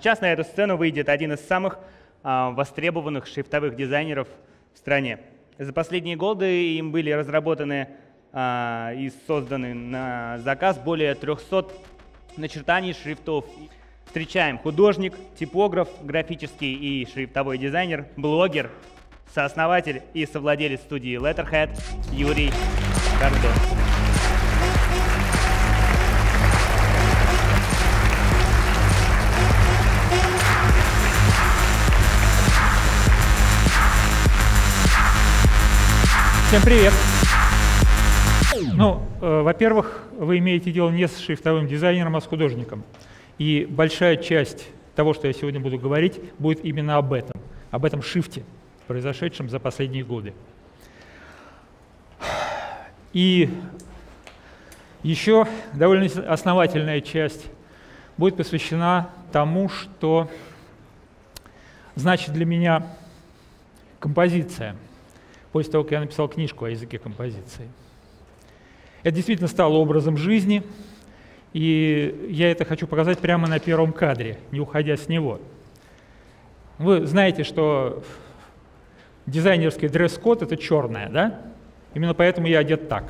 сейчас на эту сцену выйдет один из самых востребованных шрифтовых дизайнеров в стране. За последние годы им были разработаны и созданы на заказ более 300 начертаний шрифтов. Встречаем художник, типограф, графический и шрифтовой дизайнер, блогер, сооснователь и совладелец студии Letterhead Юрий Гордон. Всем привет! Ну, во-первых, вы имеете дело не с шрифтовым дизайнером, а с художником. И большая часть того, что я сегодня буду говорить, будет именно об этом шифте, произошедшем за последние годы. И еще довольно основательная часть будет посвящена тому, что значит для меня композиция, после того, как я написал книжку о языке композиции. Это действительно стало образом жизни, и я это хочу показать прямо на первом кадре, не уходя с него. Вы знаете, что дизайнерский дресс-код — это черное, да? Именно поэтому я одет так.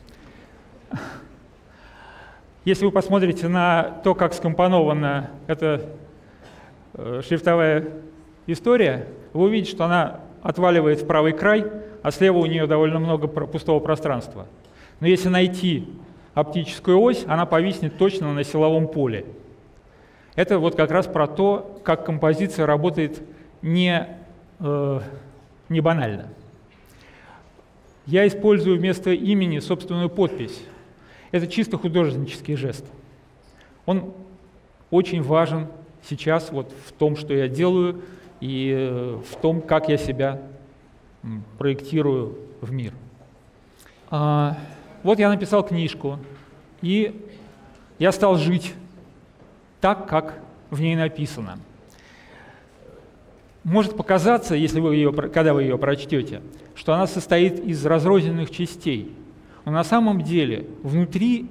Если вы посмотрите на то, как скомпонована эта шрифтовая история, вы увидите, что она отваливает в правый край, а слева у нее довольно много пустого пространства. Но если найти оптическую ось, она повиснет точно на силовом поле. Это вот как раз про то, как композиция работает не банально. Я использую вместо имени собственную подпись. Это чисто художественный жест. Он очень важен сейчас вот в том, что я делаю, и в том, как я себя проектирую в мир. Вот я написал книжку, и я стал жить так, как в ней написано. Может показаться, когда вы ее прочтете, что она состоит из разрозненных частей. Но на самом деле внутри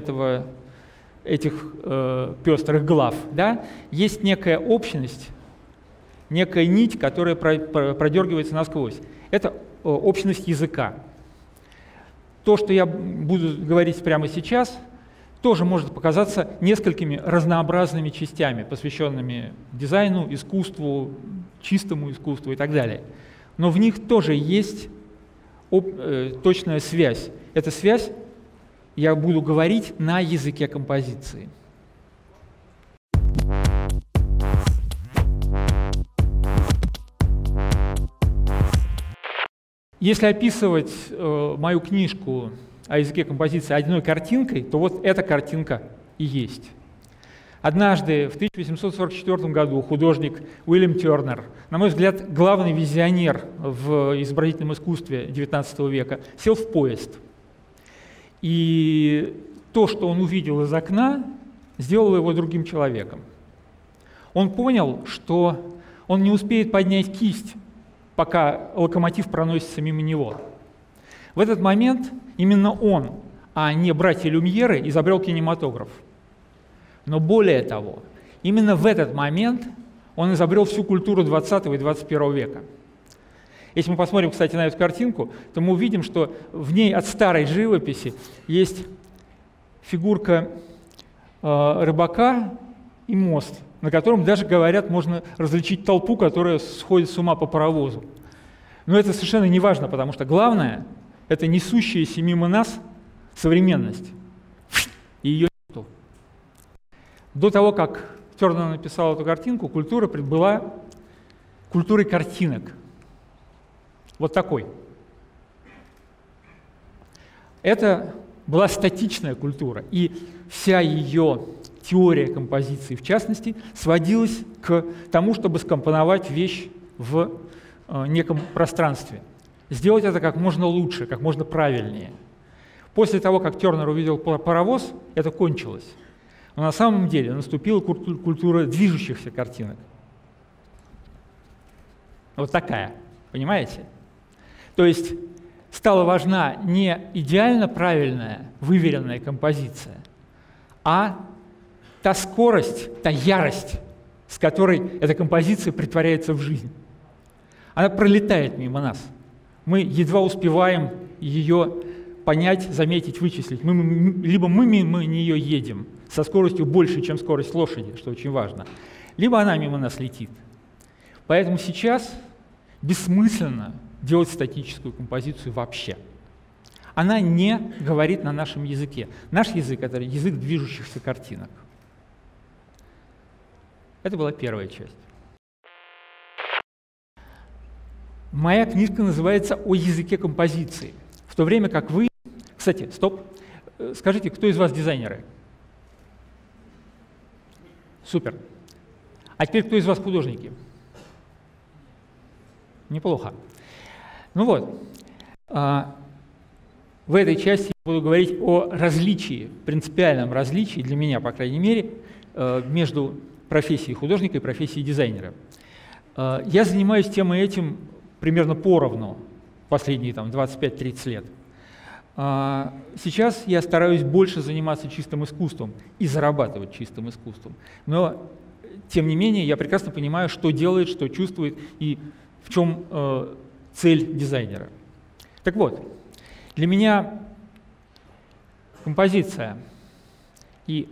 этих пестрых глав, да, есть некая общность, некая нить, которая продергивается насквозь. Это общность языка. То, что я буду говорить прямо сейчас, тоже может показаться несколькими разнообразными частями, посвященными дизайну, искусству, чистому искусству и так далее. Но в них тоже есть точная связь. Эта связь я буду говорить на языке композиции. Если описывать мою книжку о языке композиции одной картинкой, то вот эта картинка и есть. Однажды, в 1844 году, художник Уильям Тернер, на мой взгляд, главный визионер в изобразительном искусстве XIX века, сел в поезд. И то, что он увидел из окна, сделало его другим человеком. Он понял, что он не успеет поднять кисть, пока локомотив проносится мимо него. В этот момент именно он, а не братья Люмьеры, изобрел кинематограф. Но более того, именно в этот момент он изобрел всю культуру 20 и 21 века. Если мы посмотрим, кстати, на эту картинку, то мы увидим, что в ней от старой живописи есть фигурка рыбака и мост, на котором даже, говорят, можно различить толпу, которая сходит с ума по паровозу. Но это совершенно не важно, потому что главное — это несущаяся мимо нас современность. И ее нету. До того, как Тернер написал эту картинку, культура была культурой картинок. Вот такой. Это была статичная культура, и вся ее теория композиции, в частности, сводилась к тому, чтобы скомпоновать вещь в неком пространстве. Сделать это как можно лучше, как можно правильнее. После того, как Тернер увидел паровоз, это кончилось. Но на самом деле наступила культура движущихся картинок. Вот такая, понимаете? То есть стала важна не идеально правильная, выверенная композиция, а та скорость, та ярость, с которой эта композиция притворяется в жизнь. Она пролетает мимо нас. Мы едва успеваем ее понять, заметить, вычислить. Либо мы мимо нее едем со скоростью больше, чем скорость лошади, что очень важно, либо она мимо нас летит. Поэтому сейчас бессмысленно делать статическую композицию вообще. Она не говорит на нашем языке. Наш язык — это язык движущихся картинок. Это была первая часть. Моя книжка называется «О языке композиции». В то время как вы... Кстати, стоп. Скажите, кто из вас дизайнеры? Супер. А теперь кто из вас художники? Неплохо. Ну вот. В этой части я буду говорить о различии, принципиальном различии, для меня, по крайней мере, между профессией художника и профессией дизайнера. Я занимаюсь тем и этим примерно поровну последние 25-30 лет. Сейчас я стараюсь больше заниматься чистым искусством и зарабатывать чистым искусством. Но, тем не менее, я прекрасно понимаю, что делает, что чувствует и в чем цель дизайнера. Так вот, для меня композиция и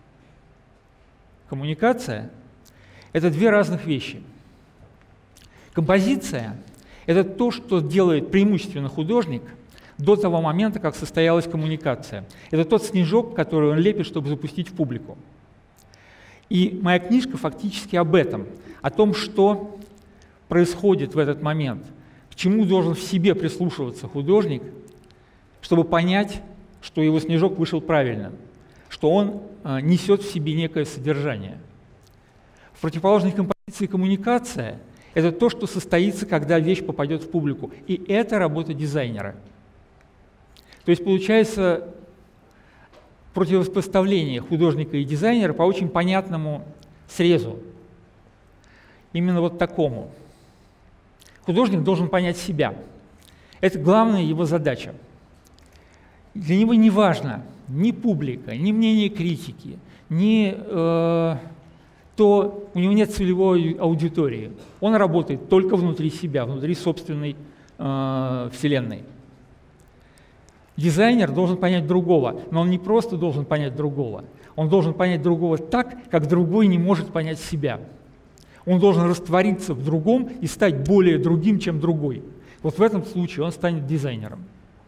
коммуникация — это две разных вещи. Композиция — это то, что делает преимущественно художник до того момента, как состоялась коммуникация. Это тот снежок, который он лепит, чтобы запустить в публику. И моя книжка фактически об этом, о том, что происходит в этот момент, к чему должен в себе прислушиваться художник, чтобы понять, что его снежок вышел правильным, что он несет в себе некое содержание. В противоположной композиции коммуникация — это то, что состоится, когда вещь попадет в публику. И это работа дизайнера. То есть получается противопоставление художника и дизайнера по очень понятному срезу. Именно вот такому. Художник должен понять себя. Это главная его задача. Для него не важно ни публика, ни мнение критики, ни то у него нет целевой аудитории. Он работает только внутри себя, внутри собственной вселенной. Дизайнер должен понять другого, но он не просто должен понять другого. Он должен понять другого так, как другой не может понять себя. Он должен раствориться в другом и стать более другим, чем другой. Вот в этом случае он станет дизайнером.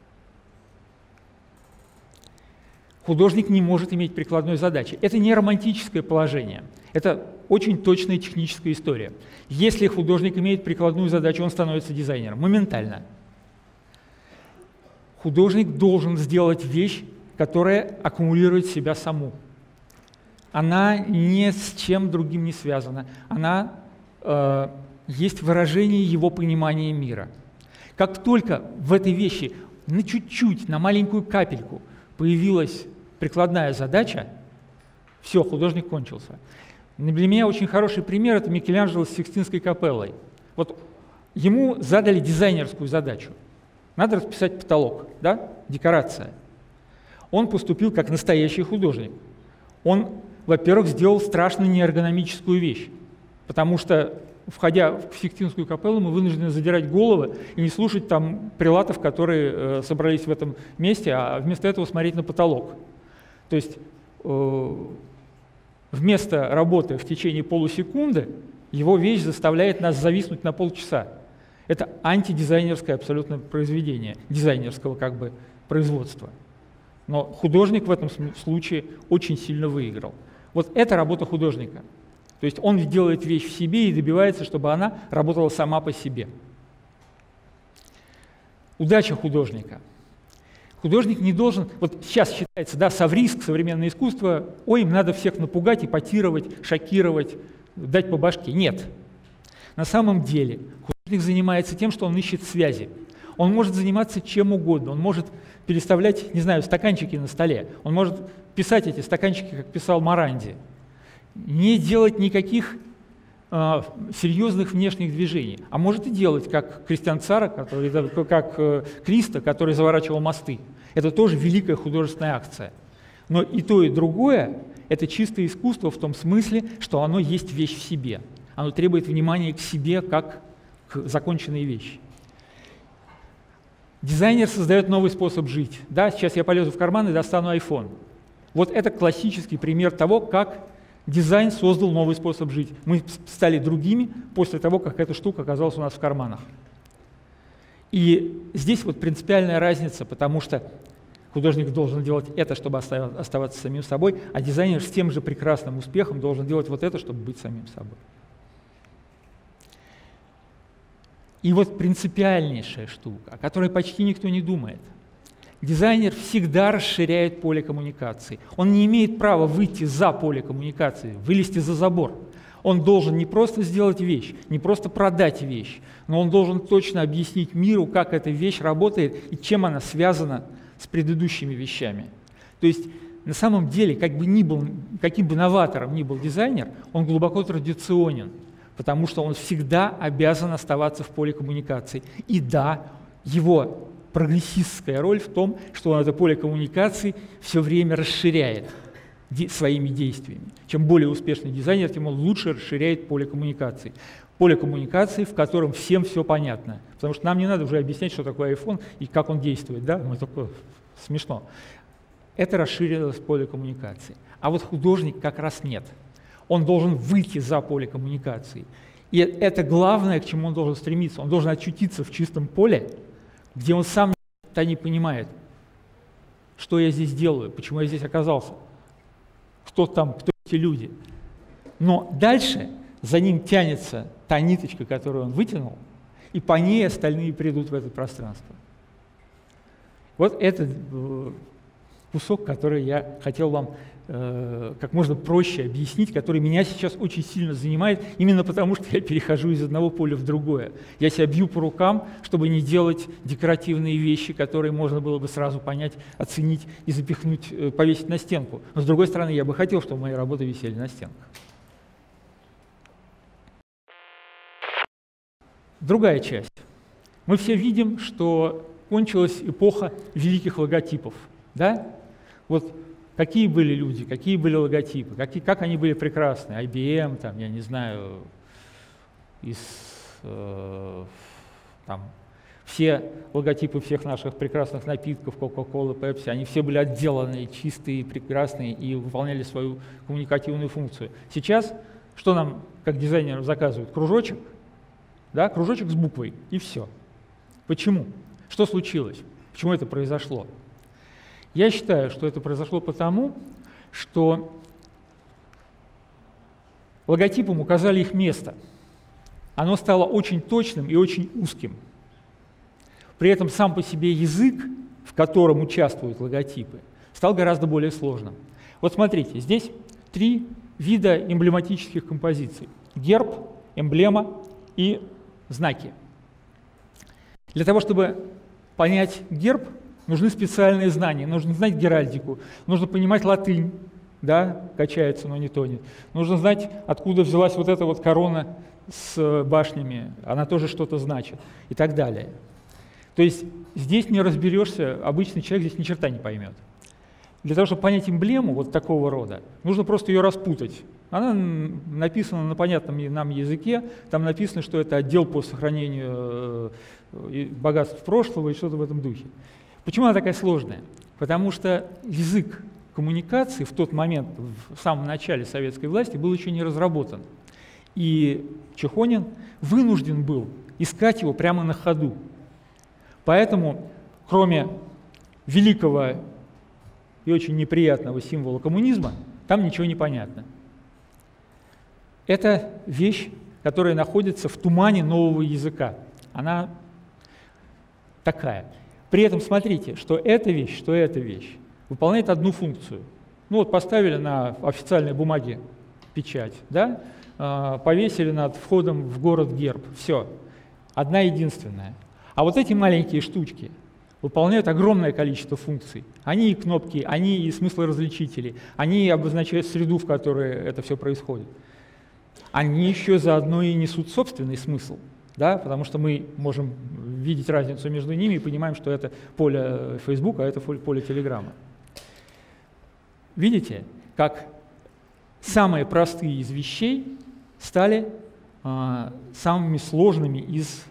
Художник не может иметь прикладной задачи. Это не романтическое положение. Это очень точная техническая история. Если художник имеет прикладную задачу, он становится дизайнером моментально. Художник должен сделать вещь, которая аккумулирует себя саму. Она ни с чем другим не связана. Она есть выражение его понимания мира. Как только в этой вещи на чуть-чуть, на маленькую капельку появилась прикладная задача, все, художник кончился. Для меня очень хороший пример — это Микеланджело с Сикстинской капеллой. Вот ему задали дизайнерскую задачу. Надо расписать потолок, да? Декорация. Он поступил как настоящий художник. Он, во-первых, сделал страшно неэргономическую вещь, потому что, входя в Сикстинскую капеллу, мы вынуждены задирать головы и не слушать там прелатов, которые собрались в этом месте, а вместо этого смотреть на потолок. То есть вместо работы в течение полусекунды его вещь заставляет нас зависнуть на полчаса. Это антидизайнерское абсолютно произведение, дизайнерского как бы производства. Но художник в этом случае очень сильно выиграл. Вот это работа художника. То есть он делает вещь в себе и добивается, чтобы она работала сама по себе. Удача художника. Художник не должен, вот сейчас считается, да, совриск, современное искусство, ой, им надо всех напугать, эпатировать, шокировать, дать по башке. Нет. На самом деле художник занимается тем, что он ищет связи. Он может заниматься чем угодно, он может переставлять, не знаю, стаканчики на столе, он может писать эти стаканчики, как писал Моранди, не делать никаких серьезных внешних движений, а может и делать, как Кристиан Цара, как Криста, который заворачивал мосты. Это тоже великая художественная акция. Но и то, и другое Это чистое искусство в том смысле, что оно есть вещь в себе. Оно требует внимания к себе, как к законченной вещи. Дизайнер создает новый способ жить. Да, сейчас я полезу в карман и достану iPhone. Вот это классический пример того, как дизайн создал новый способ жить. Мы стали другими после того, как эта штука оказалась у нас в карманах. И здесь вот принципиальная разница, потому что художник должен делать это, чтобы оставаться самим собой, а дизайнер с тем же прекрасным успехом должен делать вот это, чтобы быть самим собой. И вот принципиальнейшая штука, о которой почти никто не думает. Дизайнер всегда расширяет поле коммуникации. Он не имеет права выйти за поле коммуникации, вылезти за забор. Он должен не просто сделать вещь, не просто продать вещь, но он должен точно объяснить миру, как эта вещь работает и чем она связана с предыдущими вещами. То есть на самом деле, каким бы новатором ни был дизайнер, он глубоко традиционен, потому что он всегда обязан оставаться в поле коммуникации. И да, его прогрессистская роль в том, что он это поле коммуникации все время расширяет своими действиями. Чем более успешный дизайнер, тем он лучше расширяет поле коммуникации. Поле коммуникации, в котором всем все понятно. Потому что нам не надо уже объяснять, что такое iPhone и как он действует. Да? Ну, такое смешно. Это расширилось поле коммуникации. А вот художник как раз нет. Он должен выйти за поле коммуникации. И это главное, к чему он должен стремиться. Он должен очутиться в чистом поле, где он сам не понимает, что я здесь делаю, почему я здесь оказался, кто эти люди. Но дальше за ним тянется та ниточка, которую он вытянул, и по ней остальные придут в это пространство. Вот это кусок, который я хотел вам как можно проще объяснить, который меня сейчас очень сильно занимает, именно потому что я перехожу из одного поля в другое. Я себя бью по рукам, чтобы не делать декоративные вещи, которые можно было бы сразу понять, оценить и запихнуть, повесить на стенку. Но с другой стороны, я бы хотел, чтобы мои работы висели на стенках. Другая часть. Мы все видим, что кончилась эпоха великих логотипов. Да? Вот какие были люди, какие были логотипы, как они были прекрасны. IBM, там, я не знаю, все логотипы всех наших прекрасных напитков, Coca-Cola, Pepsi, они все были отделанные, чистые, прекрасные и выполняли свою коммуникативную функцию. Сейчас что нам, как дизайнерам, заказывают? Кружочек, да, кружочек с буквой, и все. Почему? Что случилось? Почему это произошло? Я считаю, что это произошло потому, что логотипам указали их место. Оно стало очень точным и очень узким. При этом сам по себе язык, в котором участвуют логотипы, стал гораздо более сложным. Вот смотрите, здесь 3 вида эмблематических композиций. Герб, эмблема и знаки. Для того, чтобы понять герб, нужны специальные знания, нужно знать геральдику, нужно понимать латынь, да, качается, но не тонет. Нужно знать, откуда взялась вот эта вот корона с башнями, она тоже что-то значит, и так далее. То есть здесь не разберешься, обычный человек здесь ни черта не поймет. Для того, чтобы понять эмблему вот такого рода, нужно просто ее распутать. Она написана на понятном нам языке, там написано, что это отдел по сохранению богатств прошлого и что-то в этом духе. Почему она такая сложная? Потому что язык коммуникации в тот момент, в самом начале советской власти, был еще не разработан. И Чехонин вынужден был искать его прямо на ходу. Поэтому, кроме великого и очень неприятного символа коммунизма, там ничего не понятно. Это вещь, которая находится в тумане нового языка. Она такая. При этом смотрите, что эта вещь выполняет одну функцию. Ну вот поставили на официальной бумаге печать, да? Повесили над входом в город герб. Все. Одна единственная. А вот эти маленькие штучки выполняют огромное количество функций. Они и кнопки, они и смыслоразличители, они обозначают среду, в которой это все происходит. Они еще заодно и несут собственный смысл. Да, потому что мы можем видеть разницу между ними и понимаем, что это поле Facebook, а это поле Telegram. Видите, как самые простые из вещей стали самыми сложными из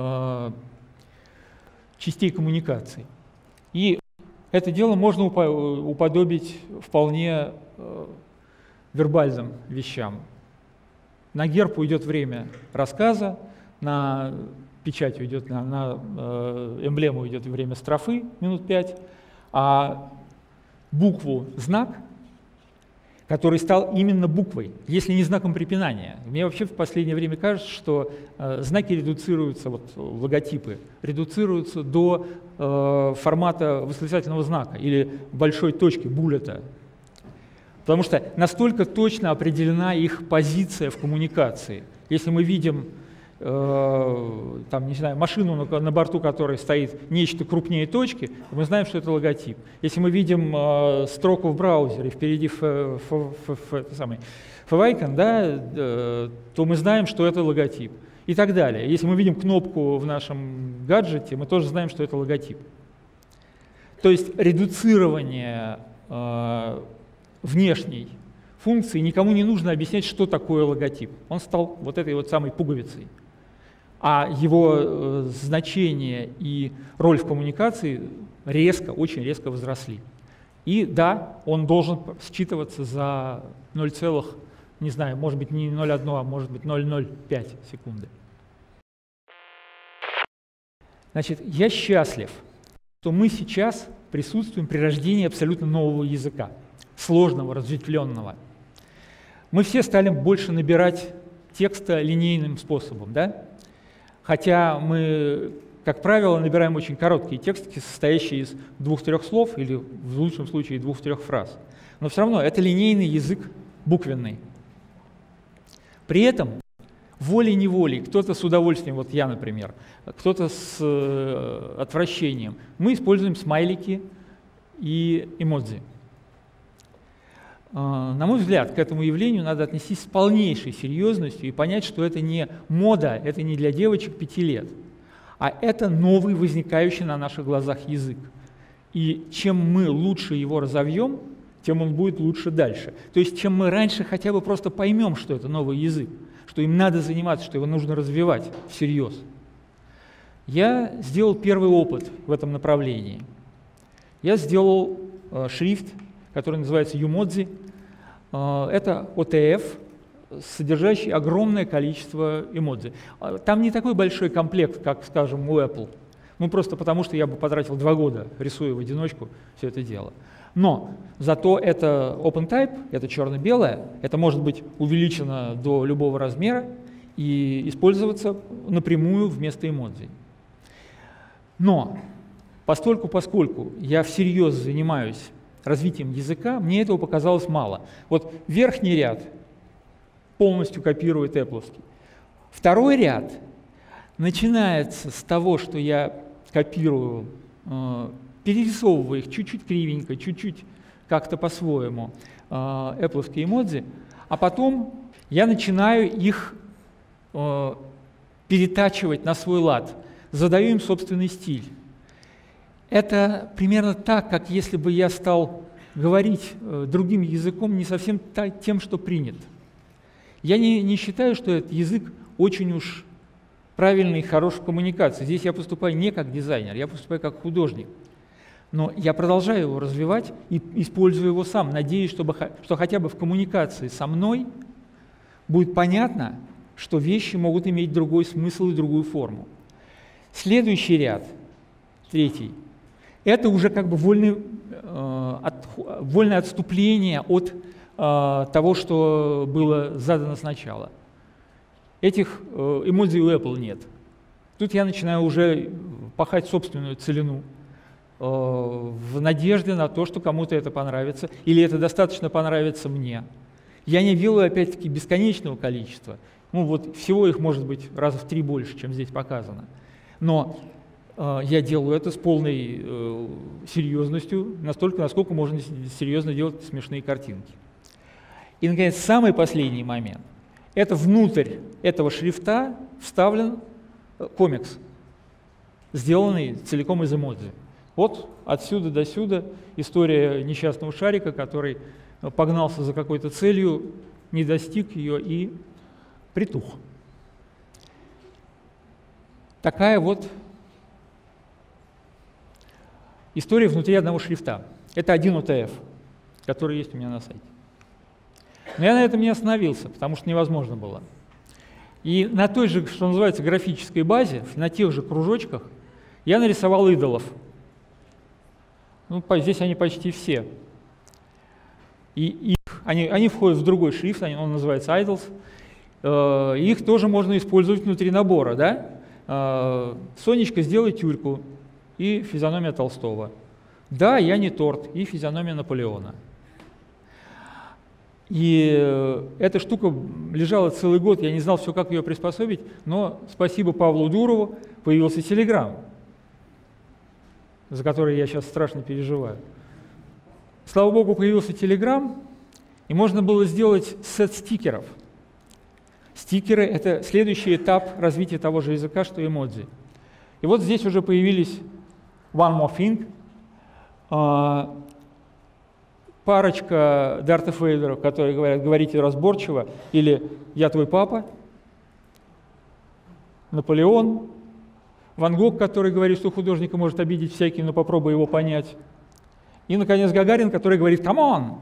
частей коммуникации. И это дело можно уподобить вполне вербальным вещам. На герб уйдет время рассказа, на печать уйдет, на эмблему уйдет время строфы, минут 5, а букву «знак», который стал именно буквой, если не знаком препинания. Мне вообще в последнее время кажется, что знаки редуцируются, вот логотипы, редуцируются до формата восклицательного знака или большой точки, буллета. Потому что настолько точно определена их позиция в коммуникации. Если мы видим там, не знаю, машину, на борту которой стоит нечто крупнее точки, мы знаем, что это логотип. Если мы видим строку в браузере, впереди favicon, да, то мы знаем, что это логотип. И так далее. Если мы видим кнопку в нашем гаджете, мы тоже знаем, что это логотип. То есть редуцирование внешней функции никому не нужно объяснять, что такое логотип. Он стал вот этой вот самой пуговицей. А его значение и роль в коммуникации очень резко возросли. И да, он должен считываться за 0, не знаю, может быть не 0,1, а может быть 0,05 секунды. Значит, я счастлив, что мы сейчас присутствуем при рождении абсолютно нового языка, сложного, разветвленного. Мы все стали больше набирать текста линейным способом, да? Хотя мы, как правило, набираем очень короткие тексты, состоящие из 2-3 слов или, в лучшем случае, 2-3 фраз. Но все равно это линейный язык буквенный. При этом волей-неволей, кто-то с удовольствием, вот я, например, кто-то с отвращением, мы используем смайлики и эмодзи. На мой взгляд, к этому явлению надо отнестись с полнейшей серьезностью и понять, что это не мода, это не для девочек 5 лет, а это новый, возникающий на наших глазах язык. И чем мы лучше его разовьем, тем он будет лучше дальше. То есть чем мы раньше хотя бы просто поймем, что это новый язык, что им надо заниматься, что его нужно развивать всерьез. Я сделал первый опыт в этом направлении. Я сделал шрифт, который называется Юмодзи. Это OTF, содержащий огромное количество эмодзи. Там не такой большой комплект, как, скажем, у Apple. Ну, просто потому, что я бы потратил 2 года, рисуя в одиночку все это дело. Но зато это OpenType, это черно-белое, это может быть увеличено до любого размера и использоваться напрямую вместо эмодзи. Но поскольку я всерьез занимаюсь развитием языка, мне этого показалось мало. Вот верхний ряд полностью копирует Apple-овский. Второй ряд начинается с того, что я копирую, перерисовываю их чуть-чуть кривенько, чуть-чуть как-то по-своему, Apple-овские эмодзи, а потом я начинаю их перетачивать на свой лад, задаю им собственный стиль. Это примерно так, как если бы я стал говорить другим языком, не совсем тем, что принят. Я не считаю, что этот язык очень уж правильный и хорош в коммуникации. Здесь я поступаю не как дизайнер, я поступаю как художник. Но я продолжаю его развивать и использую его сам. Надеюсь, что хотя бы в коммуникации со мной будет понятно, что вещи могут иметь другой смысл и другую форму. Следующий ряд, третий, это уже как бы вольное отступление от того, что было задано сначала. Этих эмодзи у Apple нет. Тут я начинаю уже пахать собственную целину в надежде на то, что кому-то это понравится, или это достаточно понравится мне. Я не делаю, опять-таки, бесконечного количества. Ну вот всего их может быть раза в 3 больше, чем здесь показано. Но я делаю это с полной серьезностью, настолько, насколько можно серьезно делать смешные картинки. И, наконец, самый последний момент. Это внутрь этого шрифта вставлен комикс, сделанный целиком из эмодзи. Вот отсюда до сюда история несчастного шарика, который погнался за какой-то целью, не достиг ее и притух. Такая вот история внутри одного шрифта. Это один UTF, который есть у меня на сайте. Но я на этом не остановился, потому что невозможно было. И на той же, что называется, графической базе, на тех же кружочках, я нарисовал идолов. Ну, здесь они почти все. И они входят в другой шрифт, он называется idols. Их тоже можно использовать внутри набора. Да? Сонечка, сделай тюльку и физиономия Толстого. Да, я не торт и физиономия Наполеона. И эта штука лежала целый год, я не знал все, как ее приспособить, но спасибо Павлу Дурову появился Telegram, за который я сейчас страшно переживаю. Слава богу, появился Telegram, и можно было сделать сет стикеров. Стикеры — это следующий этап развития того же языка, что эмодзи. И вот здесь уже появились One More Thing, парочка Дартов Вейдеров, которые говорят «говорите разборчиво», или «я твой папа», Наполеон, Ван Гог, который говорит, что художника может обидеть всякий, но попробуй его понять, и, наконец, Гагарин, который говорит «come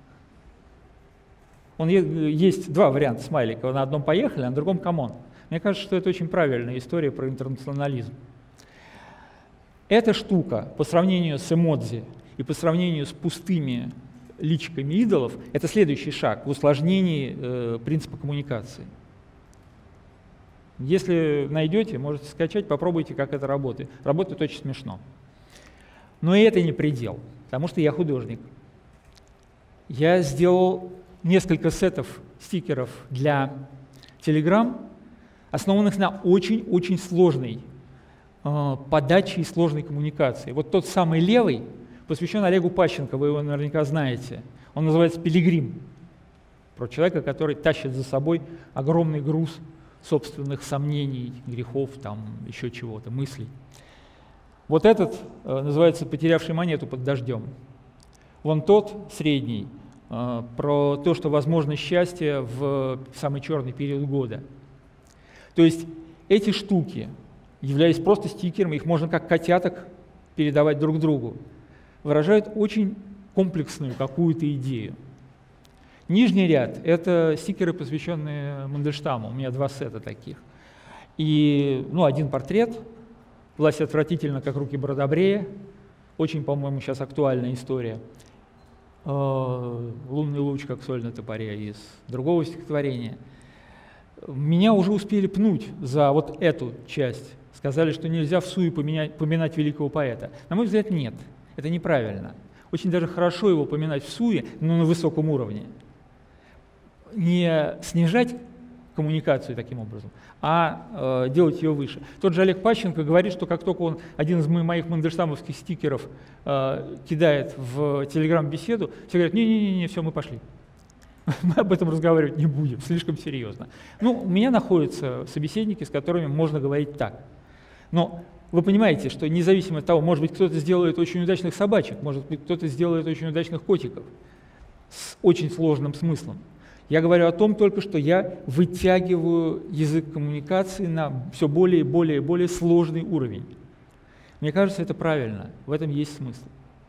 on». Есть два варианта смайлика, на одном «поехали», а на другом «come on». Мне кажется, что это очень правильная история про интернационализм. Эта штука по сравнению с эмодзи и по сравнению с пустыми личиками идолов — это следующий шаг в усложнении принципа коммуникации. Если найдете, можете скачать, попробуйте, как это работает. Работает очень смешно. Но и это не предел, потому что я художник. Я сделал несколько сетов стикеров для Telegram, основанных на очень-очень сложной подаче и сложной коммуникации. Вот тот самый левый посвящен Олегу Пащенко, вы его наверняка знаете. Он называется «Пилигрим», про человека, который тащит за собой огромный груз собственных сомнений, грехов, там, еще чего-то, мыслей. Вот этот называется «Потерявший монету под дождем». Вон тот, средний, про то, что возможно счастье в самый черный период года. То есть эти штуки, являясь просто стикерами, их можно как котяток передавать друг другу, выражают очень комплексную какую-то идею. Нижний ряд — это стикеры, посвященные Мандельштаму. У меня два сета таких. И один портрет. «Власть отвратительна, как руки Бродобрея». Очень, по-моему, сейчас актуальная история. «Лунный луч, как соль на топоре» из другого стихотворения. Меня уже успели пнуть за вот эту часть. Сказали, что нельзя всуе поминать великого поэта. На мой взгляд, нет. Это неправильно. Очень даже хорошо его поминать всуе, но на высоком уровне. Не снижать коммуникацию таким образом, а делать ее выше. Тот же Олег Пащенко говорит, что как только он один из моих мандельштамовских стикеров кидает в Telegram-беседу, все говорят: не-не-не, все, мы пошли. Мы об этом разговаривать не будем, слишком серьезно. У меня находятся собеседники, с которыми можно говорить так. Но вы понимаете, что независимо от того, может быть, кто-то сделает очень удачных собачек, может быть, кто-то сделает очень удачных котиков с очень сложным смыслом. Я говорю о том только, что я вытягиваю язык коммуникации на все более и более и более сложный уровень. Мне кажется, это правильно, в этом есть смысл.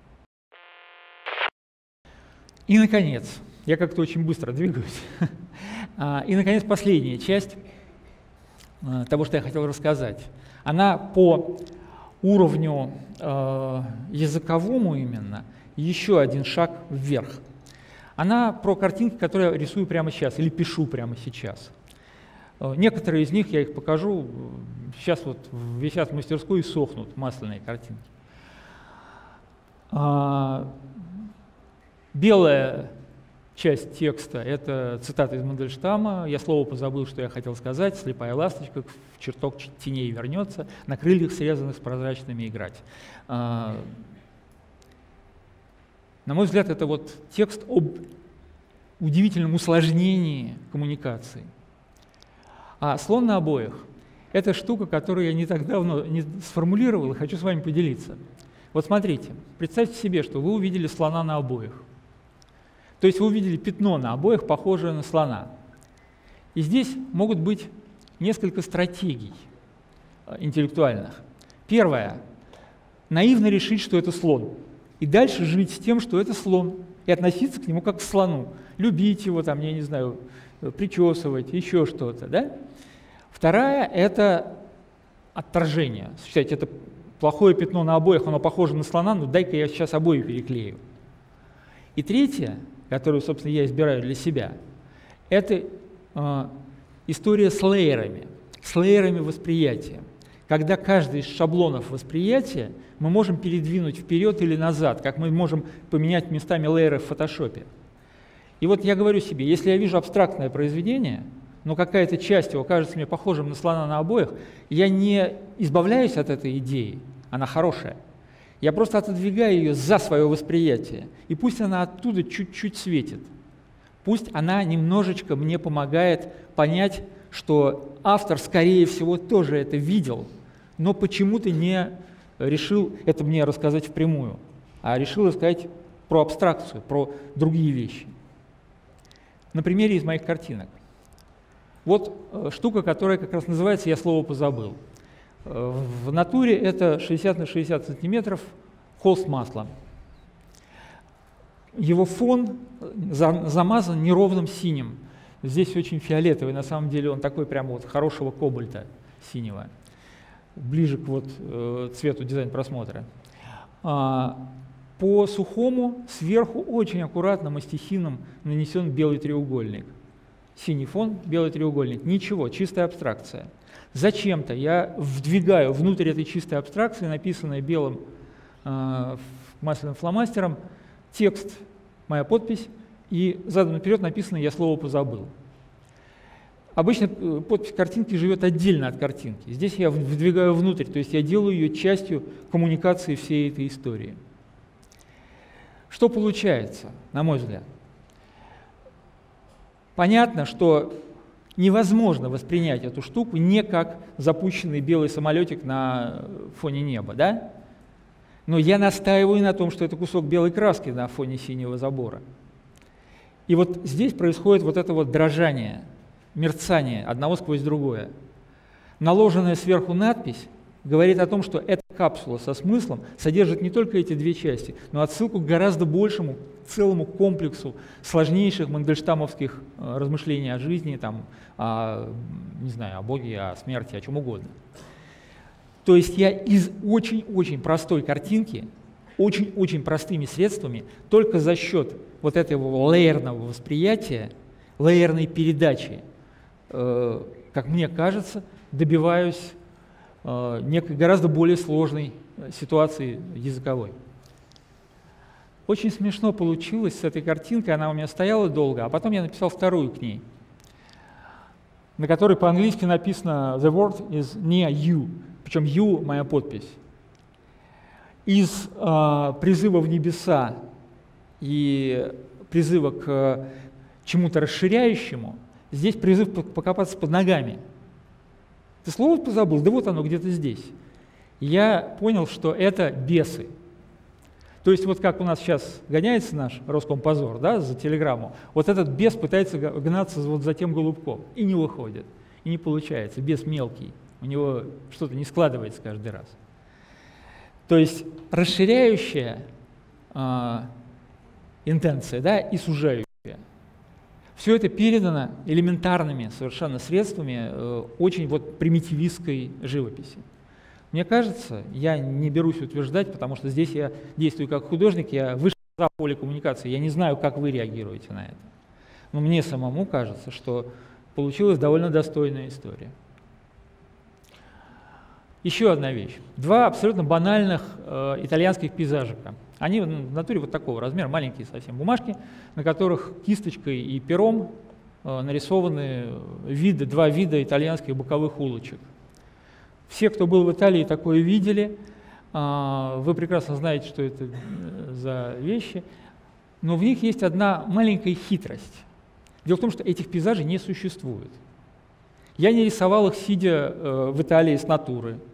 И, наконец, я как-то очень быстро двигаюсь. И, наконец, последняя часть того, что я хотел рассказать. Она по уровню языковому именно еще один шаг вверх. Она про картинки, которые я рисую прямо сейчас или пишу прямо сейчас. Некоторые из них, я их покажу, сейчас вот висят в мастерской и сохнут, масляные картинки. Белая часть текста — это цитата из Мандельштама. Я слово позабыл, что я хотел сказать. «Слепая ласточка в чертог теней вернется, на крыльях, срезанных с прозрачными, играть». На мой взгляд, это вот текст об удивительном усложнении коммуникации. А слон на обоях — это штука, которую я не так давно сформулировал и хочу с вами поделиться. Вот смотрите, представьте себе, что вы увидели слона на обоях. То есть вы увидели пятно на обоях, похожее на слона. И здесь могут быть несколько стратегий интеллектуальных. Первое – наивно решить, что это слон, и дальше жить с тем, что это слон, и относиться к нему как к слону, любить его, там, я не знаю, причесывать, еще что-то. Да? Вторая – это отторжение. Считайте, это плохое пятно на обоях, оно похоже на слона, ну дай-ка я сейчас обои переклею. И третье, которую, собственно, я избираю для себя, это история с лейерами восприятия. Когда каждый из шаблонов восприятия мы можем передвинуть вперед или назад, как мы можем поменять местами лейеры в фотошопе. И вот я говорю себе, если я вижу абстрактное произведение, но какая-то часть его кажется мне похожим на слона на обоях, я не избавляюсь от этой идеи, она хорошая. Я просто отодвигаю ее за свое восприятие, и пусть она оттуда чуть-чуть светит. Пусть она немножечко мне помогает понять, что автор, скорее всего, тоже это видел, но почему-то не решил это мне рассказать впрямую, а решил рассказать про абстракцию, про другие вещи. На примере из моих картинок. Вот штука, которая как раз называется «Я слово позабыл». В натуре это 60 на 60 сантиметров холст масла. Его фон замазан неровным синим. Здесь очень фиолетовый, на самом деле он такой прямо вот хорошего кобальта синего, ближе к вот цвету дизайн-просмотра. По сухому сверху очень аккуратно мастихином нанесен белый треугольник. Синий фон, белый треугольник. Ничего, чистая абстракция. Зачем-то я вдвигаю внутрь этой чистой абстракции, написанной белым масляным фломастером, текст, моя подпись, и задом наперед написано «Я слово позабыл». Обычно подпись картинки живет отдельно от картинки. Здесь я вдвигаю внутрь, то есть я делаю ее частью коммуникации всей этой истории. Что получается, на мой взгляд? Понятно, что невозможно воспринять эту штуку не как запущенный белый самолетик на фоне неба, да? Но я настаиваю на том, что это кусок белой краски на фоне синего забора. И вот здесь происходит вот это вот дрожание, мерцание одного сквозь другое. Наложенная сверху надпись говорит о том, что эта капсула со смыслом содержит не только эти две части, но отсылку к гораздо большему, целому комплексу сложнейших мандельштамовских размышлений о жизни, там, не знаю, о Боге, о смерти, о чем угодно. То есть я из очень-очень простой картинки, очень-очень простыми средствами, только за счет вот этого лейерного восприятия, лейерной передачи, как мне кажется, добиваюсь некой гораздо более сложной ситуации языковой. Очень смешно получилось с этой картинкой, она у меня стояла долго, а потом я написал вторую к ней, на которой по-английски написано «The word is near you», причем «you» — моя подпись. Из призыва в небеса и призыва к чему-то расширяющему здесь призыв покопаться под ногами. Ты слово позабыл? Да вот оно где-то здесь. Я понял, что это бесы. То есть вот как у нас сейчас гоняется наш Роскомпозор, да, за телеграмму, вот этот бес пытается гнаться вот за тем голубком, и не выходит, и не получается, бес мелкий, у него что-то не складывается каждый раз. То есть расширяющая интенция, да, и сужающая. Все это передано элементарными совершенно средствами очень вот примитивистской живописи. Мне кажется, я не берусь утверждать, потому что здесь я действую как художник, я выше за поле коммуникации, я не знаю, как вы реагируете на это. Но мне самому кажется, что получилась довольно достойная история. Еще одна вещь. Два абсолютно банальных итальянских пейзажика. Они в натуре вот такого размера, маленькие совсем бумажки, на которых кисточкой и пером нарисованы два вида итальянских боковых улочек. Все, кто был в Италии, такое видели. Вы прекрасно знаете, что это за вещи. Но в них есть одна маленькая хитрость. Дело в том, что этих пейзажей не существует. Я не рисовал их, сидя в Италии с натуры.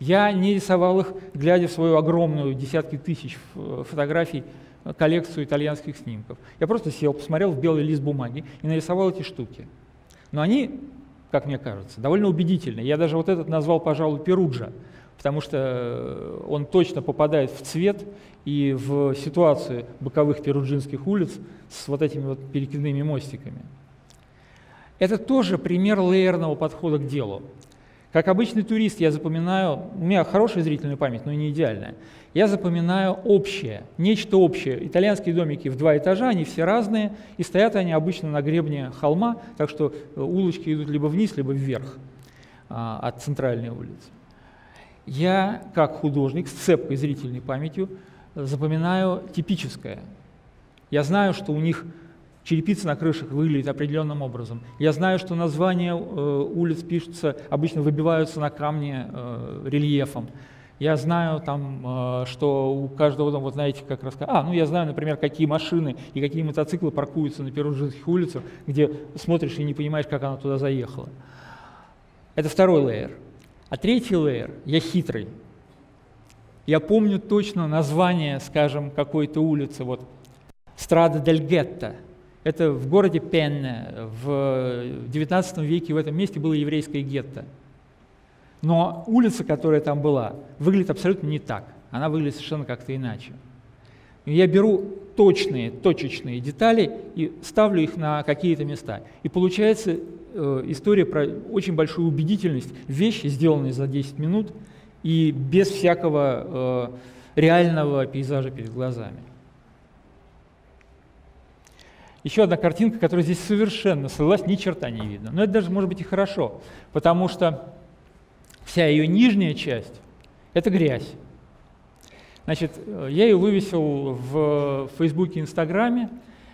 Я не рисовал их, глядя в свою огромную, десятки тысяч фотографий, коллекцию итальянских снимков. Я просто сел, посмотрел в белый лист бумаги и нарисовал эти штуки. Но они, как мне кажется, довольно убедительны. Я даже вот этот назвал, пожалуй, Перуджа, потому что он точно попадает в цвет и в ситуацию боковых перуджинских улиц с вот этими вот перекидными мостиками. Это тоже пример леерного подхода к делу. Как обычный турист я запоминаю, у меня хорошая зрительная память, но не идеальная, я запоминаю общее, нечто общее. Итальянские домики в 2 этажа, они все разные, и стоят они обычно на гребне холма, так что улочки идут либо вниз, либо вверх от центральной улицы. Я, как художник с цепкой зрительной памятью, запоминаю типическое. Я знаю, что у них черепица на крышах выглядит определенным образом. Я знаю, что названия улиц пишутся, обычно выбиваются на камне рельефом. Я знаю, там, что у каждого дома, вот знаете, как рассказать. Я знаю, например, какие машины и какие мотоциклы паркуются на перуджинских улицах, где смотришь и не понимаешь, как она туда заехала. Это второй лейер. А третий лейер, я хитрый. Я помню точно название, скажем, какой-то улицы, вот Страда дель Гетто. Это в городе Пенне, в XIX веке в этом месте было еврейское гетто. Но улица, которая там была, выглядит абсолютно не так. Она выглядит совершенно как-то иначе. И я беру точные, точечные детали и ставлю их на какие-то места. И получается история про очень большую убедительность. Вещи, сделанные за 10 минут и без всякого реального пейзажа перед глазами. Еще одна картинка, которая здесь совершенно слилась, ни черта не видно. Но это даже может быть и хорошо, потому что вся ее нижняя часть – это грязь. Значит, я ее вывесил в Фейсбуке и Инстаграме,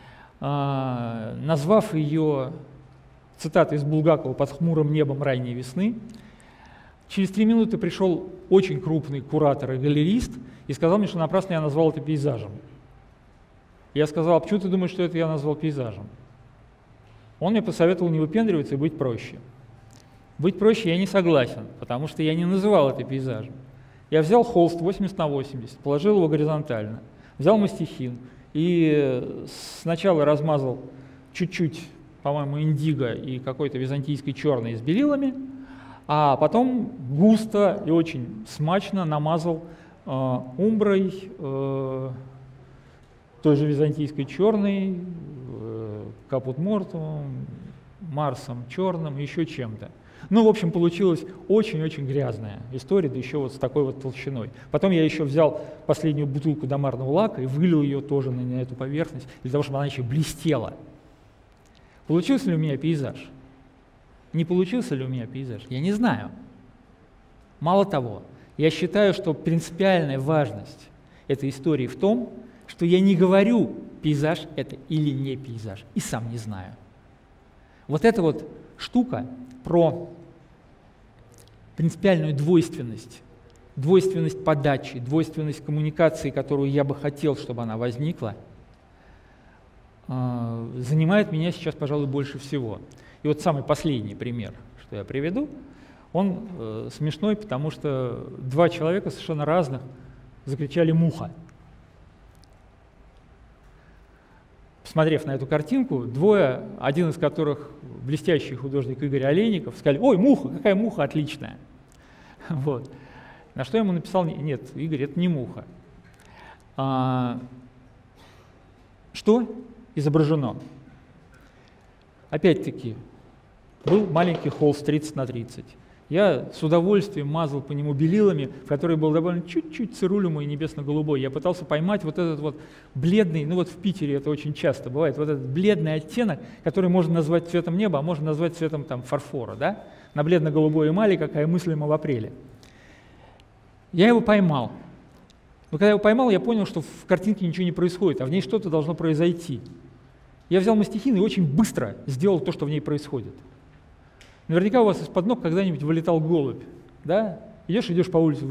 назвав ее цитатой из Булгакова «Под хмурым небом ранней весны». Через 3 минуты пришел очень крупный куратор и галерист и сказал мне, что напрасно я назвал это пейзажем. Я сказал: а почему ты думаешь, что это я назвал пейзажем? Он мне посоветовал не выпендриваться и быть проще. Быть проще я не согласен, потому что я не называл это пейзажем. Я взял холст 80×80, положил его горизонтально, взял мастихин и сначала размазал чуть-чуть, по-моему, индиго и какой-то византийской черной с белилами, а потом густо и очень смачно намазал умброй, той же византийской черной, капут-мортумом, Марсом черным, еще чем-то. Ну, в общем, получилась очень-очень грязная история, да еще вот с такой вот толщиной. Потом я еще взял последнюю бутылку домарного лака и вылил ее тоже на эту поверхность, для того, чтобы она еще блестела. Получился ли у меня пейзаж? Не получился ли у меня пейзаж? Я не знаю. Мало того, я считаю, что принципиальная важность этой истории в том, что я не говорю, пейзаж это или не пейзаж, и сам не знаю. Вот эта вот штука про принципиальную двойственность, двойственность подачи, двойственность коммуникации, которую я бы хотел, чтобы она возникла, занимает меня сейчас, пожалуй, больше всего. И вот самый последний пример, что я приведу, он смешной, потому что 2 человека совершенно разных закричали «муха». Посмотрев на эту картинку, 2, один из которых блестящий художник Игорь Олейников, сказали: «Ой, муха, какая муха отличная!» Вот. На что я ему написал: «Нет, Игорь, это не муха». Что изображено? Опять-таки, был маленький холст 30×30. Я с удовольствием мазал по нему белилами, в которые был довольно чуть-чуть цирулюмый небесно-голубой. Я пытался поймать вот этот вот бледный, ну вот в Питере это очень часто бывает, вот этот бледный оттенок, который можно назвать цветом неба, а можно назвать цветом там фарфора, да? На бледно-голубой эмали, какая мыслима в апреле. Я его поймал. Но когда я его поймал, я понял, что в картинке ничего не происходит, а в ней что-то должно произойти. Я взял мастихин и очень быстро сделал то, что в ней происходит. Наверняка у вас из-под ног когда-нибудь вылетал голубь, да? Идешь по улице,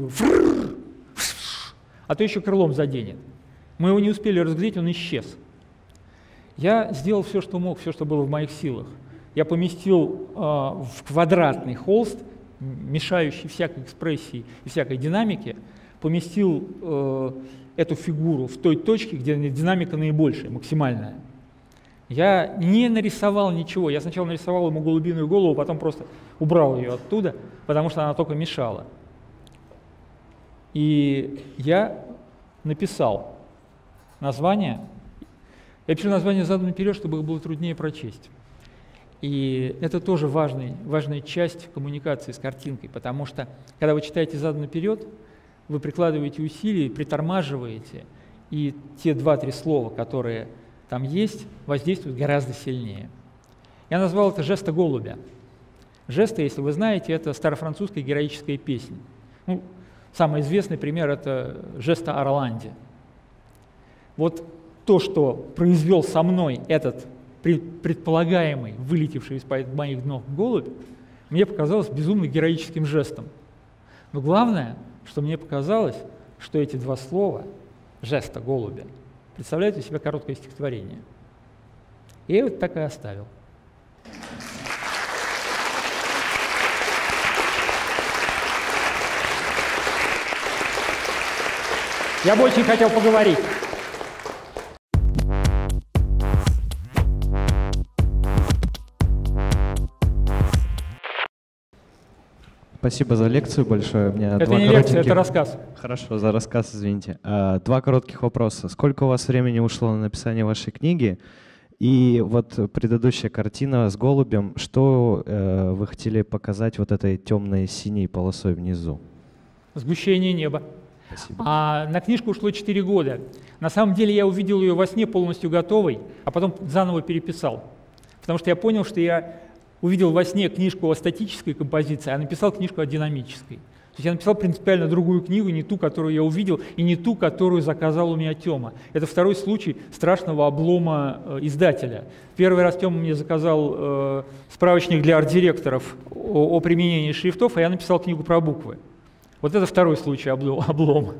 а то еще крылом заденет. Мы его не успели разглядеть, он исчез. Я сделал все, что мог, все, что было в моих силах. Я поместил в квадратный холст мешающий всякой экспрессии и всякой динамике, поместил эту фигуру в той точке, где динамика наибольшая, максимальная. Я не нарисовал ничего. Я сначала нарисовал ему голубиную голову, потом просто убрал ее оттуда, потому что она только мешала. И я написал название. Я пишу название задом наперед, чтобы их было труднее прочесть. И это тоже важная часть коммуникации с картинкой, потому что, когда вы читаете задом наперед, вы прикладываете усилия, притормаживаете, и те 2-3 слова, которые там есть, воздействуют гораздо сильнее. Я назвал это «Жеста голубя». Жеста, если вы знаете, это старофранцузская героическая песня. Ну, самый известный пример – это «Жеста Орланди». Вот то, что произвел со мной этот предполагаемый, вылетевший из-под моих ног голубь, мне показалось безумно героическим жестом. Но главное, что мне показалось, что эти 2 слова «жеста голубя» представляют из себя короткое стихотворение. И я вот так и оставил. Я бы очень хотел поговорить. Спасибо за лекцию большое. У меня это не лекция, это рассказ. Хорошо, за рассказ, извините. 2 коротких вопроса. Сколько у вас времени ушло на написание вашей книги? И вот предыдущая картина с голубем, что вы хотели показать вот этой темной синей полосой внизу? Сгущение неба. Спасибо. А на книжку ушло 4 года. На самом деле я увидел ее во сне полностью готовой, а потом заново переписал. Потому что я понял, что я увидел во сне книжку о статической композиции, а написал книжку о динамической. То есть я написал принципиально другую книгу, не ту, которую я увидел, и не ту, которую заказал у меня Тёма. Это второй случай страшного облома издателя. Первый раз Тёма мне заказал справочник для арт-директоров о применении шрифтов, а я написал книгу про буквы. Вот это второй случай облома.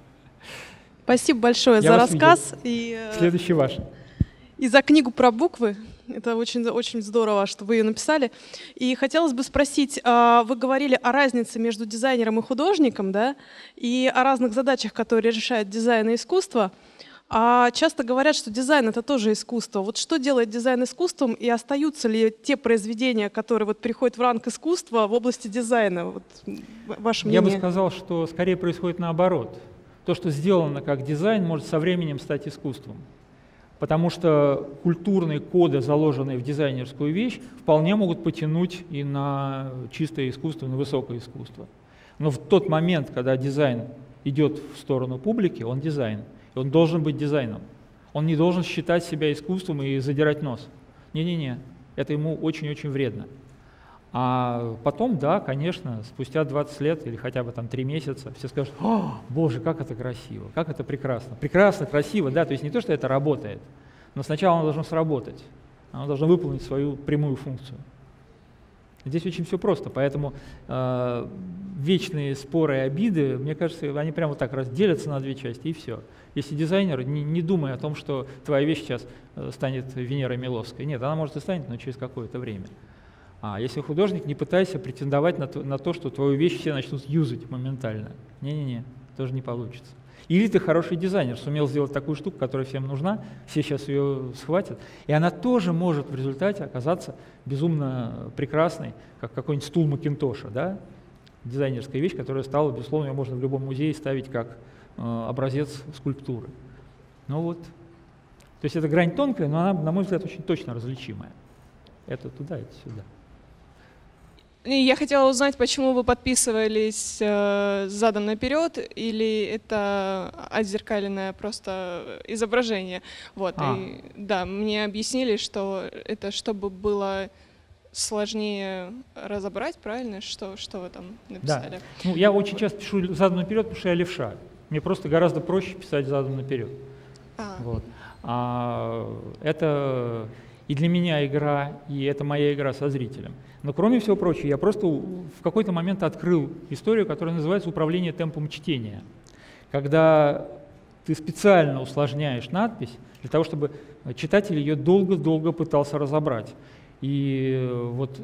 Спасибо большое за рассказ. Следующий ваш. И за книгу про буквы. Это очень здорово, что вы ее написали. И хотелось бы спросить, вы говорили о разнице между дизайнером и художником, да, и о разных задачах, которые решает дизайн и искусство. А часто говорят, что дизайн — это тоже искусство. Вот что делает дизайн искусством, и остаются ли те произведения, которые вот переходят в ранг искусства в области дизайна? Вот, ваше мнение. Я бы сказал, что скорее происходит наоборот. То, что сделано как дизайн, может со временем стать искусством. Потому что культурные коды, заложенные в дизайнерскую вещь, вполне могут потянуть и на чистое искусство, на высокое искусство. Но в тот момент, когда дизайн идет в сторону публики, он дизайн. И он должен быть дизайном. Он не должен считать себя искусством и задирать нос. Не-не-не, это ему очень-очень вредно. А потом, да, конечно, спустя 20 лет или хотя бы там 3 месяца все скажут: «О, Боже, как это красиво, как это прекрасно». Прекрасно, красиво, да, то есть не то, что это работает, но сначала оно должно сработать, оно должно выполнить свою прямую функцию. Здесь очень все просто, поэтому вечные споры и обиды, мне кажется, они прямо вот так разделятся на 2 части, и все. Если дизайнер, не думай о том, что твоя вещь сейчас станет Венерой Миловской. Нет, она может и станет, но через какое-то время. А если художник, не пытайся претендовать на то, что твою вещь все начнут юзать моментально. Не-не-не, тоже не получится. Или ты хороший дизайнер, сумел сделать такую штуку, которая всем нужна, все сейчас ее схватят, и она тоже может в результате оказаться безумно прекрасной, как какой-нибудь стул Макинтоша, да? Дизайнерская вещь, которая стала, безусловно, ее можно в любом музее ставить как образец скульптуры. Ну вот. То есть это грань тонкая, но она, на мой взгляд, очень точно различимая. Это туда, это сюда. Я хотела узнать, почему вы подписывались задом наперед, или это отзеркаленное просто изображение. Вот. И, да, мне объяснили, что это чтобы было сложнее разобрать, правильно, что вы там написали. Да. Ну, я очень часто пишу задом наперед, потому что я левша. Мне просто гораздо проще писать задом наперед. Вот. Это и для меня игра, и это моя игра со зрителем. Но кроме всего прочего, я просто в какой-то момент открыл историю, которая называется «Управление темпом чтения». Когда ты специально усложняешь надпись для того, чтобы читатель ее долго-долго пытался разобрать. И вот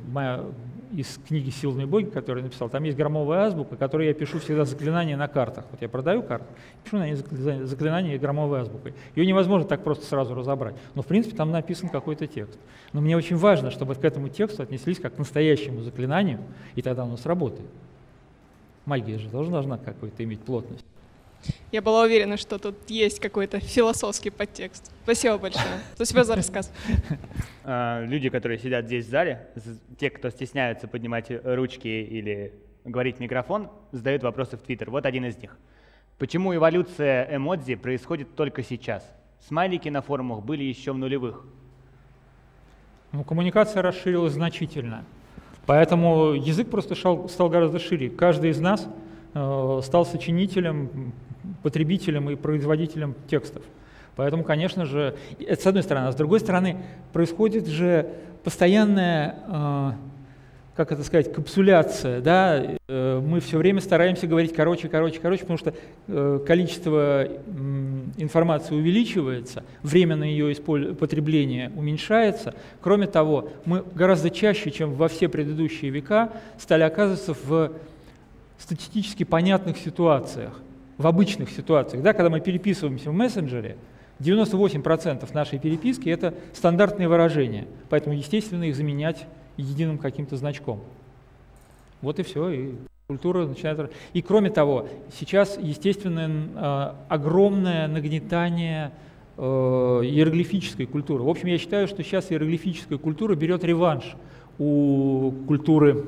из книги «Силные боги», которую я написал, там есть громовая азбука, которой я пишу всегда заклинания на картах. Вот я продаю карты, пишу на ней заклинания громовой азбукой. Ее невозможно так просто сразу разобрать. Но, в принципе, там написан какой-то текст. Но мне очень важно, чтобы к этому тексту отнеслись как к настоящему заклинанию, и тогда оно сработает. Магия же должна какой-то иметь плотность. Я была уверена, что тут есть какой-то философский подтекст. Спасибо большое. Спасибо за рассказ. Люди, которые сидят здесь в зале, те, кто стесняются поднимать ручки или говорить в микрофон, задают вопросы в Твиттер. Вот один из них. Почему эволюция эмодзи происходит только сейчас? Смайлики на форумах были еще в нулевых. Ну, коммуникация расширилась значительно. Поэтому язык просто стал гораздо шире. Каждый из нас стал сочинителем, потребителем и производителем текстов. Поэтому, конечно же, это с одной стороны. А с другой стороны, происходит же постоянная, как это сказать, капсуляция. Да? Мы все время стараемся говорить короче, потому что количество информации увеличивается, время на ее потребление уменьшается. Кроме того, мы гораздо чаще, чем во все предыдущие века, стали оказываться в статистически понятных ситуациях, в обычных ситуациях. Да, когда мы переписываемся в мессенджере, 98% нашей переписки — это стандартные выражения, поэтому, естественно, их заменять единым каким-то значком. Вот и все, и культура начинает... И кроме того, сейчас, естественно, огромное нагнетание иероглифической культуры. В общем, я считаю, что сейчас иероглифическая культура берет реванш у культуры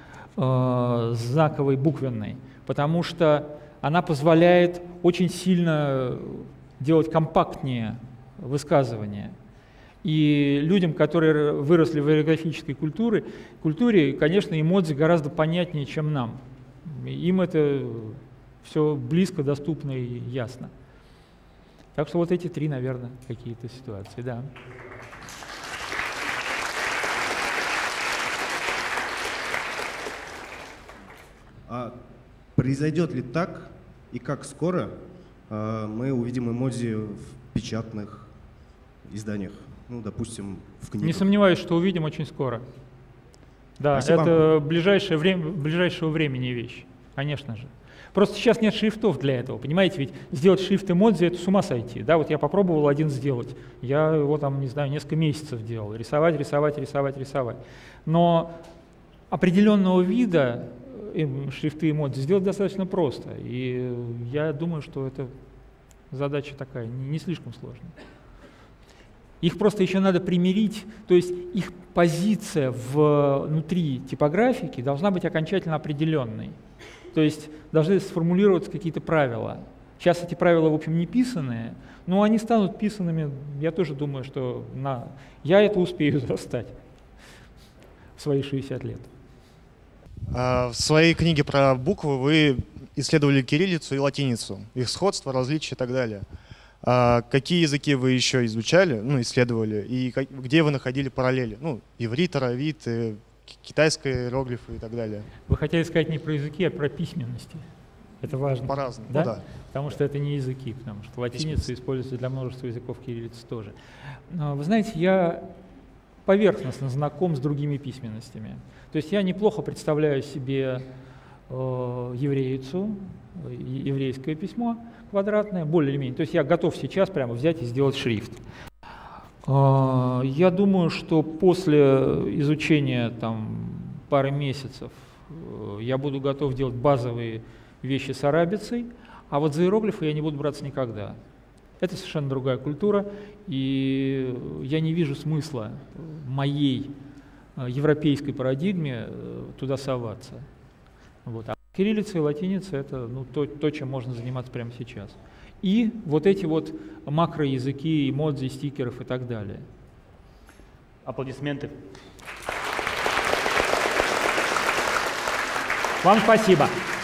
знаковой, буквенной, потому что она позволяет очень сильно делать компактнее высказывания. И людям, которые выросли в иероглифической культуре, конечно, эмодзи гораздо понятнее, чем нам. Им это все близко, доступно и ясно. Так что вот эти три, наверное, какие-то ситуации, да. А произойдет ли так и как скоро мы увидим эмодзи в печатных изданиях? Ну, допустим, в книгах. Не сомневаюсь, что увидим очень скоро. Да, Спасибо. это ближайшего времени вещь, конечно же. Просто сейчас нет шрифтов для этого, понимаете, ведь сделать шрифт эмодзи — это с ума сойти. Да, вот я попробовал один сделать, я его там, не знаю, несколько месяцев делал, рисовать. Но определенного вида шрифты эмодзи сделать достаточно просто, и я думаю, что это задача такая, не слишком сложная. Их просто еще надо примирить, то есть их позиция внутри типографики должна быть окончательно определенной. То есть должны сформулироваться какие-то правила. Сейчас эти правила, в общем, не писанные, но они станут писанными, я тоже думаю, что я это успею застать в свои 60 лет. В своей книге про буквы вы исследовали кириллицу и латиницу, их сходство, различия и так далее. Какие языки вы еще изучали, исследовали, и где вы находили параллели? Иврит, аравит, китайские иероглифы и так далее. Вы хотели сказать не про языки, а про письменности. Это важно. По-разному, да? Да. Потому что это не языки, потому что латиница используется для множества языков, кириллица тоже. Но, вы знаете, я поверхностно знаком с другими письменностями. То есть я неплохо представляю себе евреицу, еврейское письмо квадратное, более или менее. То есть я готов сейчас прямо взять и сделать шрифт. Я думаю, что после изучения пары месяцев я буду готов делать базовые вещи с арабицей, а вот за иероглифы я не буду браться никогда. Это совершенно другая культура, и я не вижу смысла в моей европейской парадигме туда соваться. Вот. А кириллица и латиница — это то, чем можно заниматься прямо сейчас. И вот эти вот макроязыки, эмодзи, стикеров и так далее. Аплодисменты. Вам спасибо.